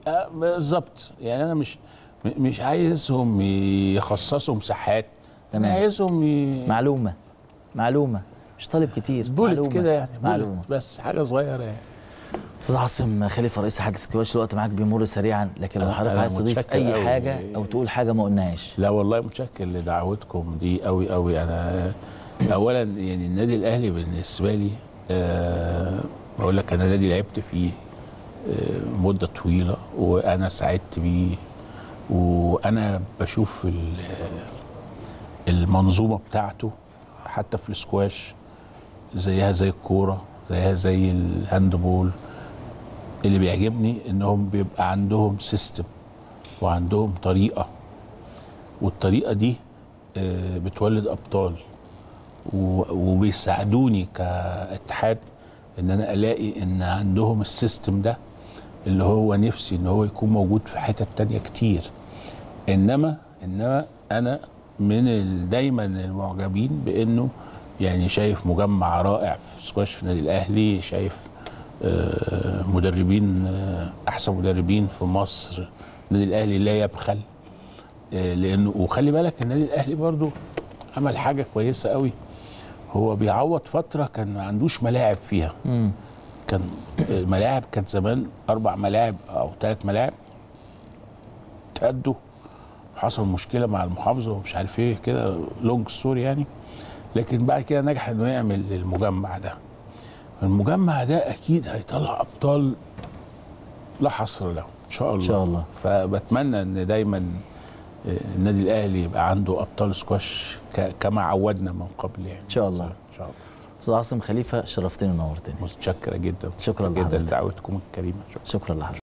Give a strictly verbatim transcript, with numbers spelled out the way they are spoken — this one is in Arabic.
آه بالظبط. يعني انا مش مش عايزهم يخصصوا مساحات، انا عايزهم ي... معلومه معلومه مش طالب كتير، بولت كده يعني، معلومه بس حاجه صغيره يعني. استاذ عاصم خليفه رئيس اتحاد السكواش، الوقت معاك بيمر سريعا، لكن لو حضرتك عايز تضيف اي أوي حاجه او تقول حاجه ما قلناهاش. لا والله متشكر لدعوتكم دي قوي قوي. انا اولا يعني النادي الاهلي بالنسبه لي أه بقول لك انا نادي لعبت فيه أه مده طويله وانا سعدت بيه، وانا بشوف المنظومه بتاعته حتى في السكواش زيها زي الكوره، زيها زي الهاندبول. اللي بيعجبني انهم بيبقى عندهم سيستم وعندهم طريقه، والطريقه دي بتولد ابطال، وبيساعدوني كاتحاد ان انا الاقي ان عندهم السيستم ده اللي هو نفسي ان هو يكون موجود في حتت تانية كتير. انما انما انا من دايما المعجبين بانه يعني شايف مجمع رائع في سكواش في النادي الاهلي، شايف مدربين احسن مدربين في مصر. النادي الاهلي لا يبخل، لانه وخلي بالك النادي الاهلي برضو عمل حاجه كويسه قوي، هو بيعوض فتره كان ما عندوش ملاعب فيها. مم. كان الملاعب كانت زمان اربع ملاعب او ثلاث ملاعب تأدوا، حصل مشكله مع المحافظه ومش عارف ايه كده، لونج ستوري يعني. لكن بعد كده نجح انه يعمل المجمع ده. المجمع ده اكيد هيطلع ابطال لا حصر له ان شاء الله. ان شاء الله. فبتمنى ان دايما النادي الاهلي يبقى عنده ابطال سكواش كما عودنا من قبل يعني. ان شاء الله. ان شاء الله. استاذ عاصم خليفه شرفتني ونورتني. متشكره جدا. شكرا جدا لحضرتك. دعوتكم الكريمه. شكرا, شكرا لحضرتك.